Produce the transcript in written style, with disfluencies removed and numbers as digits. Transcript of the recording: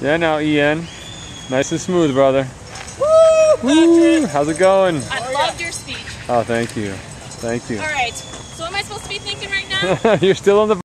Yeah, now Ian. Nice and smooth, brother. Woo! How's it going? I loved your speech. Oh, thank you. Thank you. All right. So what am I supposed to be thinking right now? You're still on the